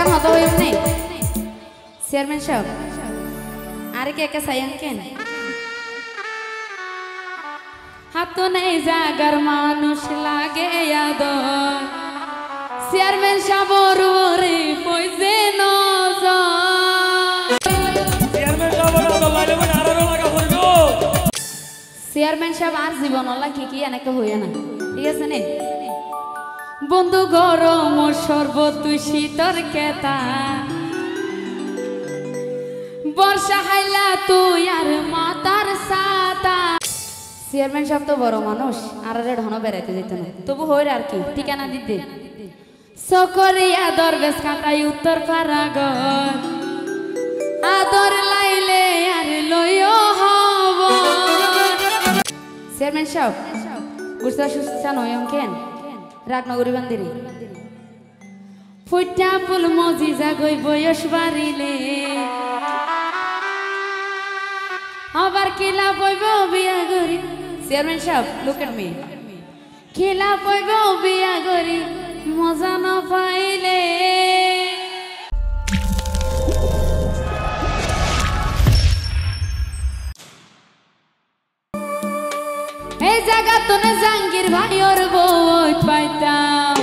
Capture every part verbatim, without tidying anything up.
Ekan hoto yumni. Chairman Shop. Ari ke sayang ken. Hato nei jagar manush lage yador. Chairman Shop orore poize nozor. Chairman Shop orore laile bana araro laga hoibo. Chairman Shop ar জীবন ওলা কি কি এনেকে হইয়া না ঠিক আছে নে বন্ধু গরম শরবত তুই শীতর কেতা বর্ষা হাইলা তুই আর মাতার সাতা চেয়ারম্যান সাহেব তো বড় মানুষ আর আরে ঢন বেড়াইতে যেত না তবু হইর আর কি ঠিকানা দিতে সকরিয়া দরবেশ কাটাই উত্তর পারাগর আদর লাইলে আর লইও হব চেয়ারম্যান সাহেব বুঝতে সুস্থা নয় কেন রাগনগরী বান্দিরি ফুটা ফুল মজিজা গই বয়স বাড়িলে আবার কিলা বইব বিয়া গরি চেয়ারম্যান সাহেব লুক এট মি কিলা বইব বিয়া গরি মজা না পাইলে এই জায়গা তো না জাঙ্গির ভাই ওর বই পাইতাম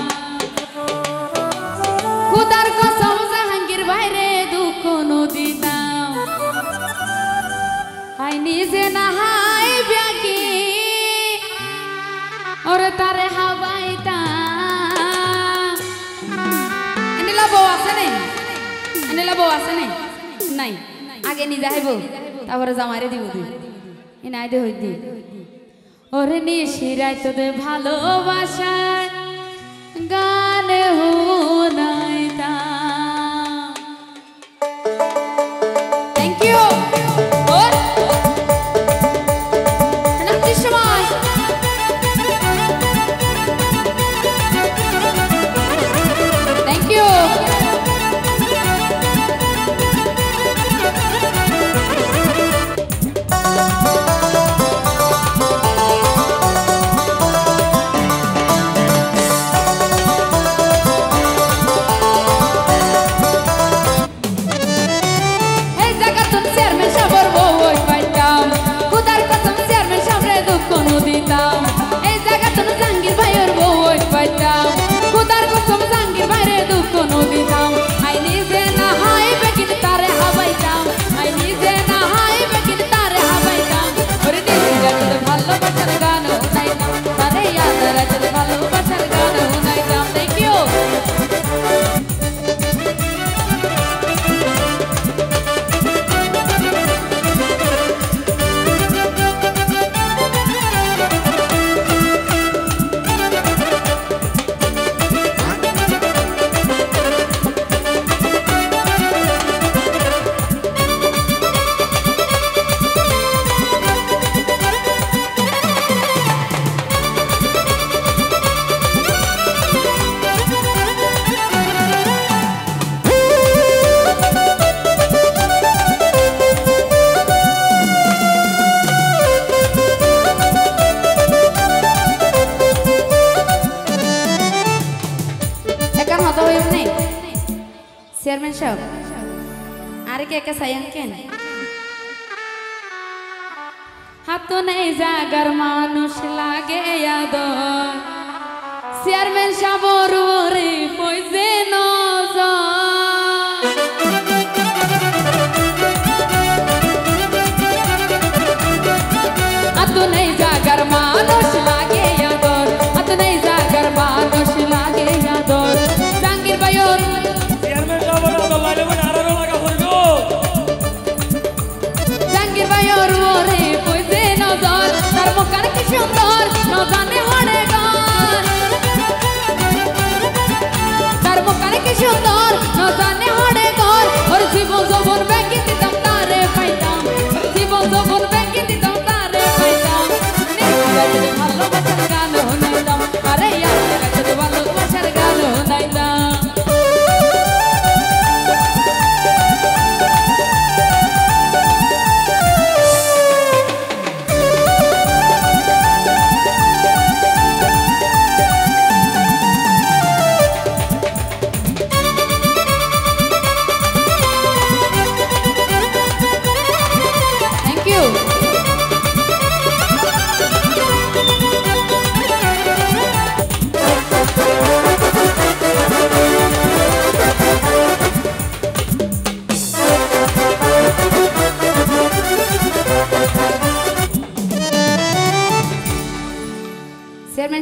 খুদার কসম জাহাঙ্গীর ভাইরে দুঃখ নদিতাম হাই নিজে না হাই ব্যাগি ওরে তারে হাবাইতাম এনিলা বউ আছে নাই এনিলা বউ আছে নাই নাই আগে নিজে হাইব তারপরে জামাইরে দিব তুই এ নাই দে হই দি ওরে নিশিরাই তোদের ভালোবাসার গান হুনাইতা থ্যাংক ইউ ওর নাচি সময় থ্যাংক ইউ চেয়ারম্যান সাহেব আরে কে কে sayang কেন হাতো নেই জাগার মানুষ লাগে আদর চেয়ারম্যান সাহেব ওরে পয়সে নজর হাতো নেই জাগার মানুষ লাগে আদর হাতো নেই জাগার মানুষ লাগে আদর জাঙ্গির ভাইর জাঙ্গির ভাইর ওরে পয়সে নজর তার মুখার কি সুন্দর নজানে হড়ে গান তার মুখার কি সুন্দর নজানে হড়ে গান ওর জীবন যৌবন ব্যাংকে দিতাম তারে পাইতাম জীবন যৌবন ব্যাংকে দিতাম তারে পাইতাম ভালোবাসার গান শুনাইতাম আরে ভালোবাসার গান শুনাইতাম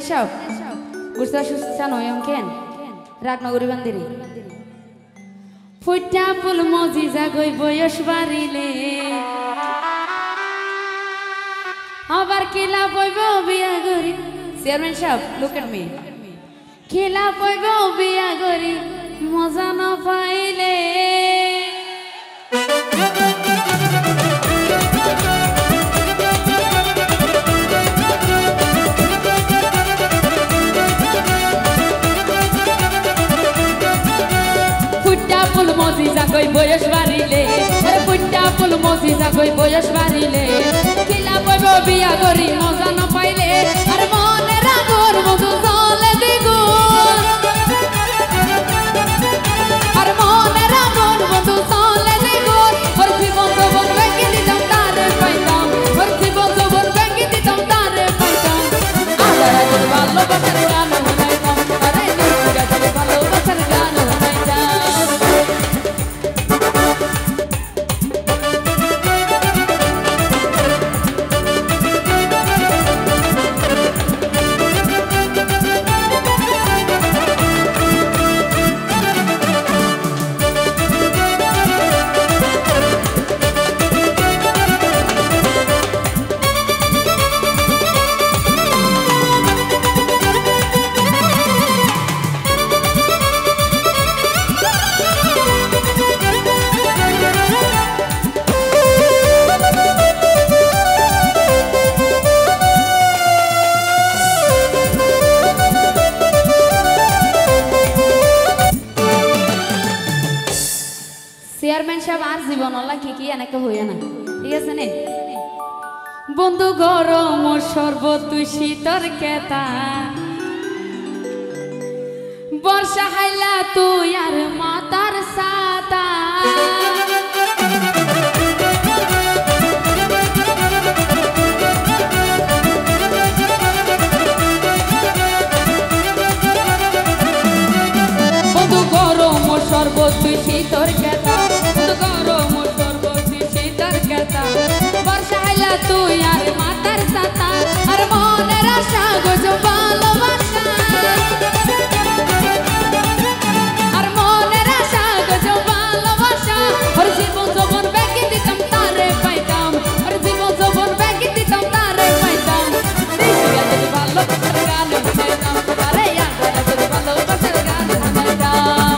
সব গুস্তা সুস্তা নয় অঙ্কেন রাগনগরী বান্দিরি ফুটা ফুল মজি জাগই বয়স বাড়িলে আবার কিলা বইব বিয়া গরি চেয়ারম্যান সাহেব লুক এট মি কিলা বইব বিয়া গরি মজা না পাইলে ফুল মজি জাগই বয়স বাড়িলে আরে ফুটা ফুল মজি জাগই বয়স বাড়িলে কিলা বইব বিয়া গরি মজা না পাইলে আরে মনে রাগর মধু জলে দ্বিগুণ আরে মনে রাগর মধু জলে দ্বিগুণ ওর জীবন জীবন ভেঙে দিতাম তারে পাইতাম ওর জীবন জীবন ভেঙে দিতাম তারে পাইতাম আরে তোর ভালোবাসার গান শোনাইতাম আরে তোর ভালোবাসার গান শোনাইতাম চেয়ারম্যান সাহেব আর জীবন কি কি এনেকে হইয়া না ঠিক আছে নে বন্ধু গরম শরবত তুই শীতর কেতা বর্ষা হাইলা তুই আর মাতার সাতা বন্ধু গরম শরবত তুই শীতর কেতা বর্ষা হাইলা তুই আর মাতার সাতা আর মনের আশা গজো ভালোবাসা আর মনের আশা গজো ভালোবাসা আর জীবন যৌবন ব্যাগে দিতাম তারে পাইতাম আর জীবন যৌবন ব্যাগে দিতাম তারে পাইতাম ভালোবাসার গান শোনাইতাম আরে ভালোবাসার গান শোনাইতাম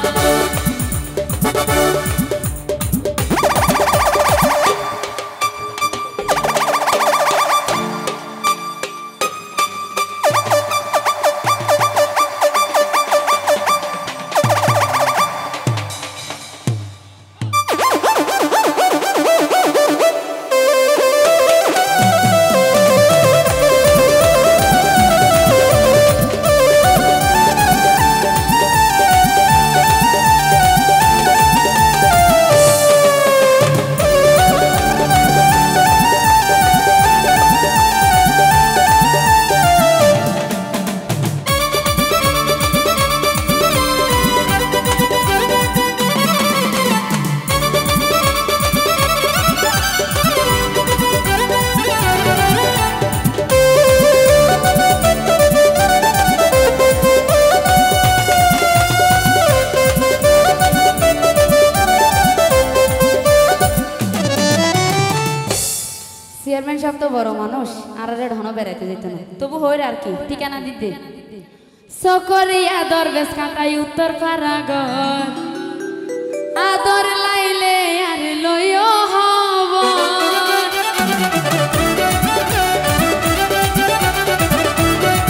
চেয়ারম্যান সাহেব তো বড় মানুষ আর ঢন বেড়াইতে যেত না তবু হইর আর কি ঠিকানা দিতে সকরিয়া দরবেশ কাটাই উত্তর পারাগর আদর লাইলে আর লইও হব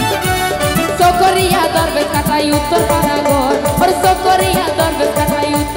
সকরিয়া দরবেশ কাটাই উত্তর পারাগর সকরিয়া দরবেশ কাটাই